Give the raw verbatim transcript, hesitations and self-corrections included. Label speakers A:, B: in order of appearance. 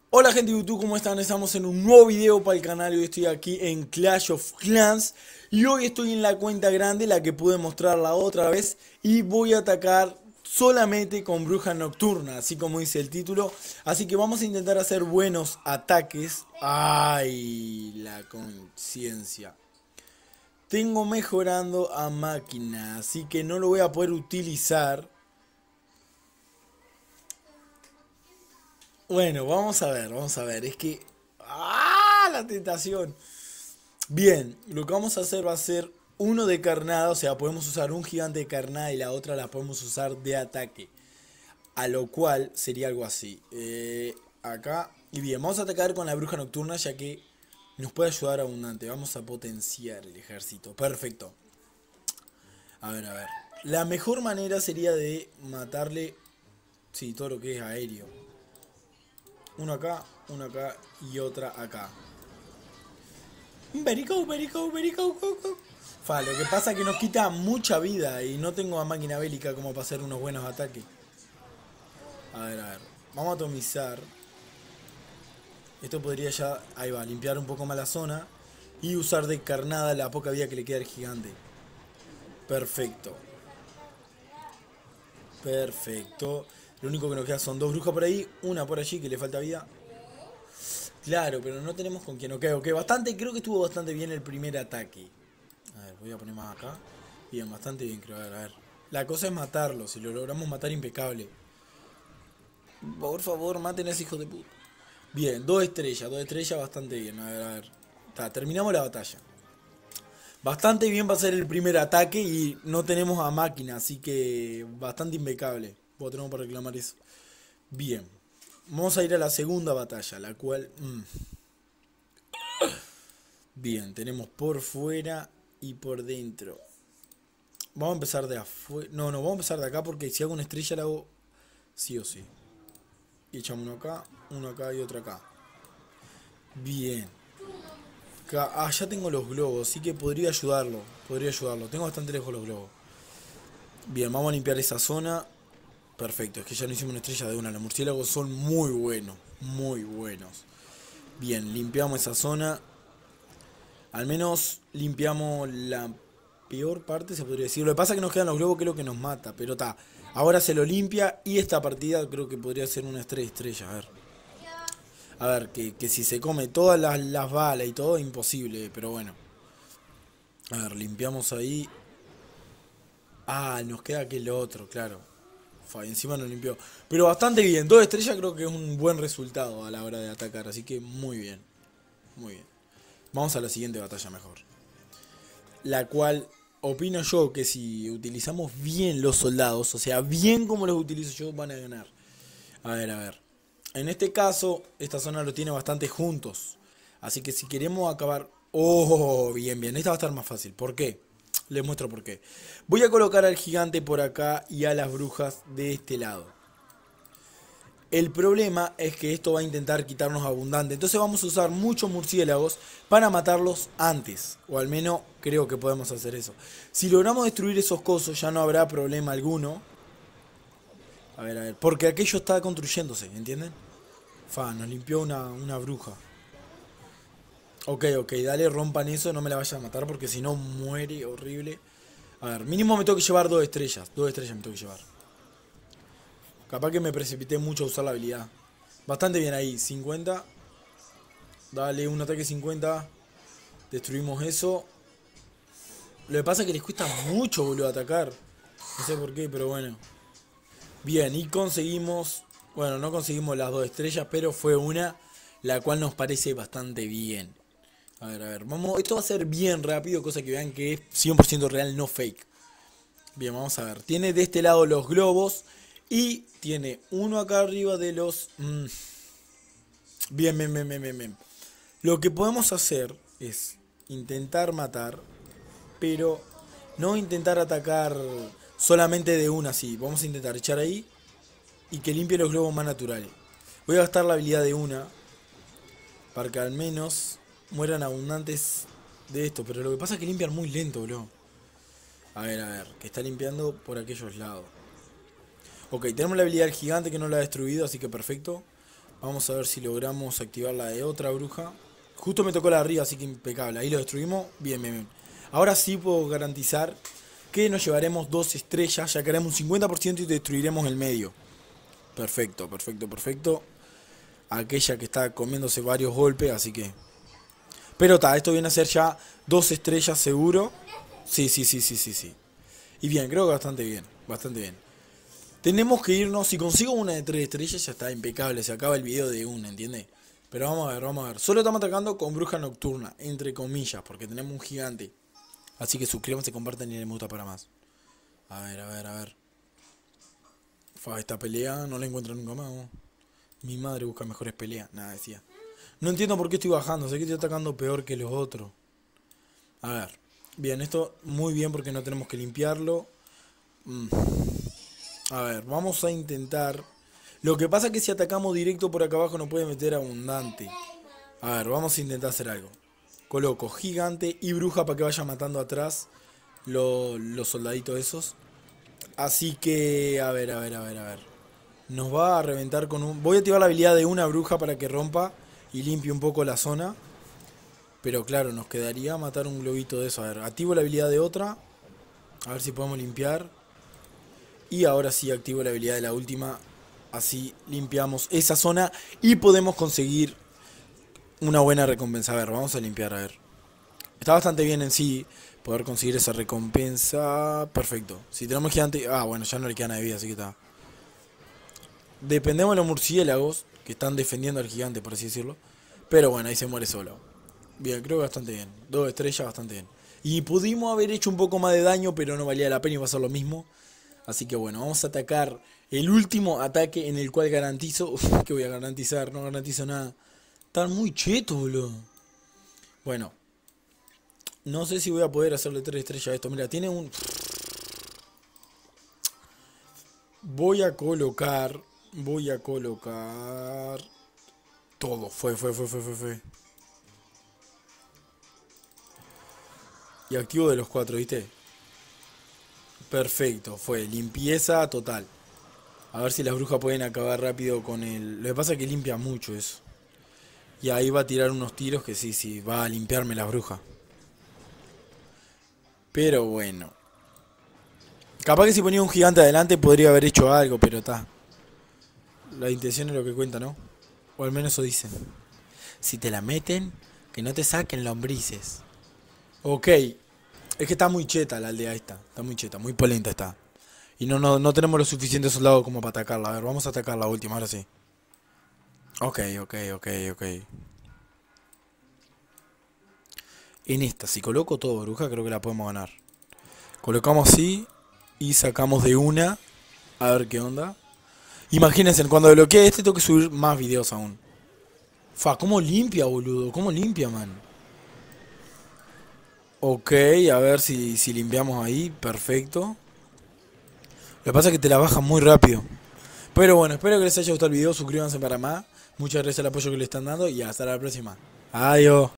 A: Hola gente de YouTube, ¿cómo están? Estamos en un nuevo video para el canal y hoy estoy aquí en Clash of Clans. Y hoy estoy en la cuenta grande, la que pude mostrar la otra vez. Y voy a atacar solamente con Bruja Nocturna, así como dice el título. Así que vamos a intentar hacer buenos ataques. ¡Ay! La conciencia. Tengo mejorando a máquina, así que no lo voy a poder utilizar. Bueno, vamos a ver, vamos a ver. Es que... ¡Ah! La tentación. Bien, lo que vamos a hacer va a ser uno de carnada. O sea, podemos usar un gigante de carnada y la otra la podemos usar de ataque. A lo cual sería algo así. Eh, acá. Y bien, vamos a atacar con la bruja nocturna ya que nos puede ayudar abundante. Vamos a potenciar el ejército. Perfecto. A ver, a ver. La mejor manera sería de matarle... Sí, todo lo que es aéreo. Uno acá, uno acá y otra acá. Very go, very go, very go, go, go. Fa, lo que pasa es que nos quita mucha vida y no tengo a máquina bélica como para hacer unos buenos ataques. A ver, a ver. Vamos a atomizar. Esto podría ya, ahí va, limpiar un poco más la zona. Y usar de carnada la poca vida que le queda al gigante. Perfecto. Perfecto. Lo único que nos queda son dos brujas por ahí. Una por allí que le falta vida. Claro, pero no tenemos con quién. Ok, ok, bastante, creo que estuvo bastante bien el primer ataque. A ver, voy a poner más acá. Bien, bastante bien, creo. A ver, a ver. La cosa es matarlo, si lo logramos matar impecable. Por favor, maten a ese hijo de puta. Bien, dos estrellas, dos estrellas bastante bien. A ver, a ver. Ta, terminamos la batalla. Bastante bien va a ser el primer ataque y no tenemos a máquina, así que bastante impecable. Bueno, tenemos para reclamar eso. Bien. Vamos a ir a la segunda batalla, la cual... Mmm. Bien, tenemos por fuera y por dentro. Vamos a empezar de afuera. No, no, vamos a empezar de acá porque si hago una estrella la hago sí o sí. Y echamos uno acá, uno acá y otro acá. Bien. Acá, ah, ya tengo los globos, así que podría ayudarlo. Podría ayudarlo. Tengo bastante lejos los globos. Bien, vamos a limpiar esa zona. Perfecto, es que ya no hicimos una estrella de una. Los murciélagos son muy buenos. Muy buenos. Bien, limpiamos esa zona. Al menos limpiamos la peor parte, se podría decir. Lo que pasa es que nos quedan los globos, que es lo que nos mata. Pero está. Ahora se lo limpia y esta partida creo que podría ser una estrella estrella. A ver. A ver, que, que si se come todas las, las balas y todo, imposible. Pero bueno. A ver, limpiamos ahí. Ah, nos queda aquel otro, claro. Fa, encima nos limpió. Pero bastante bien. Dos estrellas creo que es un buen resultado a la hora de atacar. Así que muy bien. Muy bien. Vamos a la siguiente batalla mejor. La cual opino yo que si utilizamos bien los soldados, o sea, bien como los utilizo yo, van a ganar. A ver, a ver. En este caso, esta zona lo tiene bastante juntos. Así que si queremos acabar... Oh, bien, bien. Esta va a estar más fácil. ¿Por qué? Les muestro por qué. Voy a colocar al gigante por acá y a las brujas de este lado. El problema es que esto va a intentar quitarnos abundante. Entonces vamos a usar muchos murciélagos para matarlos antes. O al menos creo que podemos hacer eso. Si logramos destruir esos cosos ya no habrá problema alguno. A ver, a ver. Porque aquello está construyéndose, ¿entienden? Fa, nos limpió una, una bruja. Ok, ok, dale, rompan eso. No me la vayan a matar porque si no muere horrible. A ver, mínimo me tengo que llevar dos estrellas. Dos estrellas me tengo que llevar. Capaz que me precipité mucho a usar la habilidad. Bastante bien ahí, cincuenta. Dale, un ataque cincuenta. Destruimos eso. Lo que pasa es que les cuesta mucho, boludo, atacar. No sé por qué, pero bueno. Bien, y conseguimos... Bueno, no conseguimos las dos estrellas, pero fue una la cual nos parece bastante bien. A ver, a ver, vamos... Esto va a ser bien rápido, cosa que vean que es cien por ciento real, no fake. Bien, vamos a ver. Tiene de este lado los globos. Y tiene uno acá arriba de los... Mmm. Bien, bien, bien, bien, bien, bien. Lo que podemos hacer es intentar matar, pero no intentar atacar solamente de una así. Vamos a intentar echar ahí y que limpie los globos más naturales. Voy a gastar la habilidad de una para que al menos mueran abundantes de esto. Pero lo que pasa es que limpian muy lento, bro. A ver, a ver, que está limpiando por aquellos lados. Ok, tenemos la habilidad del gigante que no la ha destruido, así que perfecto. Vamos a ver si logramos activar la de otra bruja. Justo me tocó la de arriba, así que impecable. Ahí lo destruimos. Bien, bien, bien. Ahora sí puedo garantizar que nos llevaremos dos estrellas. Ya que haremos un cincuenta por ciento y destruiremos el medio. Perfecto, perfecto, perfecto. Aquella que está comiéndose varios golpes, así que... Pero está, esto viene a ser ya dos estrellas seguro. Sí, sí, sí, sí, sí, sí. Y bien, creo que bastante bien, bastante bien. Tenemos que irnos, si consigo una de tres estrellas ya está impecable, se acaba el video de una, ¿entiendes? Pero vamos a ver, vamos a ver. Solo estamos atacando con bruja nocturna, entre comillas, porque tenemos un gigante. Así que suscríbanse, compartan y le gusta para más. A ver, a ver, a ver. Fa, esta pelea no la encuentro nunca más, ¿no? Mi madre busca mejores peleas, nada, decía. No entiendo por qué estoy bajando, sé que estoy atacando peor que los otros. A ver, bien, esto muy bien porque no tenemos que limpiarlo. Mm. A ver, vamos a intentar. Lo que pasa es que si atacamos directo por acá abajo nos puede meter abundante. A ver, vamos a intentar hacer algo. Coloco gigante y bruja para que vaya matando atrás lo, los soldaditos esos. Así que, a ver, a ver, a ver, a ver. Nos va a reventar con un... Voy a activar la habilidad de una bruja para que rompa y limpie un poco la zona. Pero claro, nos quedaría matar un globito de eso. A ver, activo la habilidad de otra. A ver si podemos limpiar. Y ahora sí activo la habilidad de la última. Así limpiamos esa zona y podemos conseguir una buena recompensa. A ver, vamos a limpiar, a ver. Está bastante bien en sí poder conseguir esa recompensa. Perfecto. Si tenemos gigante... Ah, bueno, ya no le queda nada de vida, así que está. Dependemos de los murciélagos que están defendiendo al gigante, por así decirlo. Pero bueno, ahí se muere solo. Bien, creo que bastante bien. Dos estrellas, bastante bien. Y pudimos haber hecho un poco más de daño, pero no valía la pena y va a ser lo mismo. Así que bueno, vamos a atacar el último ataque en el cual garantizo... Uf, ¿qué voy a garantizar? No garantizo nada. Están muy chetos, boludo. Bueno. No sé si voy a poder hacerle tres estrellas a esto. Mira, tiene un... Voy a colocar... Voy a colocar... Todo. Fue, fue, fue, fue, fue, fue. Y activo de los cuatro, ¿viste? Perfecto, fue limpieza total. A ver si las brujas pueden acabar rápido con el... Lo que pasa es que limpia mucho eso. Y ahí va a tirar unos tiros que sí, sí, va a limpiarme las brujas. Pero bueno. Capaz que si ponía un gigante adelante podría haber hecho algo, pero está. La intención es lo que cuenta, ¿no? O al menos eso dicen. Si te la meten, que no te saquen lombrices. Ok. Es que está muy cheta la aldea esta. Está muy cheta, muy polenta está. Y no, no, no tenemos los suficientes soldados como para atacarla. A ver, vamos a atacar la última, ahora sí. Ok, ok, ok, ok. En esta, si coloco todo bruja, creo que la podemos ganar. Colocamos así y sacamos de una. A ver qué onda. Imagínense, cuando bloquee este tengo que subir más videos aún. Fa, ¿cómo limpia, boludo? ¿Cómo limpia, man? Ok, a ver si, si limpiamos ahí. Perfecto. Lo que pasa es que te la bajan muy rápido. Pero bueno, espero que les haya gustado el video. Suscríbanse para más. Muchas gracias al apoyo que le están dando. Y hasta la próxima. Adiós.